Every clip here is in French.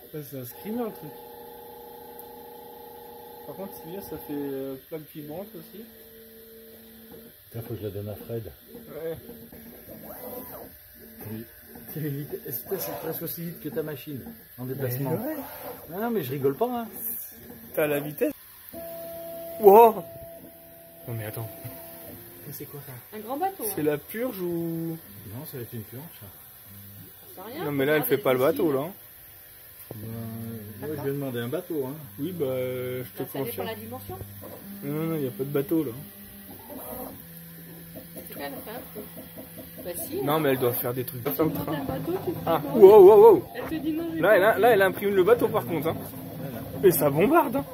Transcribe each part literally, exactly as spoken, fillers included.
C'est un screamer le truc. Par contre, celui-là, ça fait euh, plaque vibrante aussi. Il faut que je la donne à Fred. Ouais. Oui. C'est presque aussi vite que ta machine en déplacement. Ouais. Ah non, mais je rigole pas. Hein. T'as la vitesse. Wow. Non mais attends. C'est quoi ça? Un grand bateau. C'est hein. la purge ou... Non, ça va être une planche. C'est rien. Non mais là, elle fait pas le bateau là. Ben, moi, je vais demander un bateau. Hein. Oui, bah, euh, je te Bah, ça dépend confirme. la dimension. Non, non, il n'y a pas de bateau là. C'est quoi, elle fait un peu. Bah si. Non, mais elle doit faire des trucs Tu sur le demandes train. un bateau, tu te Ah, dis non. wow, wow, wow. Elle te dit non, j'ai Là, pas elle, a- envie. là, elle imprime le bateau par contre. Hein. Et ça bombarde. Hein.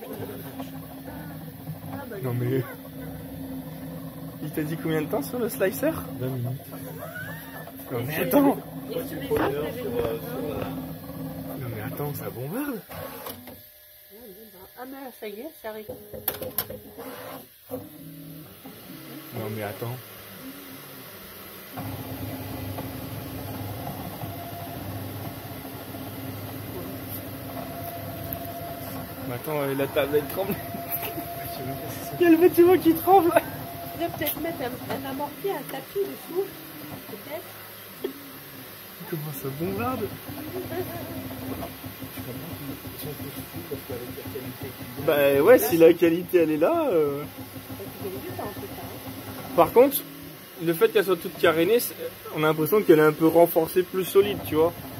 Ah, bah, Non mais... Il t'a dit combien de temps sur le slicer? vingt minutes. Non mais attends. Et sur les autres, elle avait mis un- Non mais attends, ça bombarde. Ah, mais ça y est, ça arrive. Non mais attends. Mais attends, euh, la table elle tremble. Il y a le bâtiment qui tremble. Tu devrais peut-être mettre un, un amorti, un tapis dessous. Peut-être. Comment ça bombarde? Bah ouais, si la qualité elle est là. Euh... Par contre, le fait qu'elle soit toute carénée, c'est- on a l'impression qu'elle est un peu renforcée, plus solide, tu vois.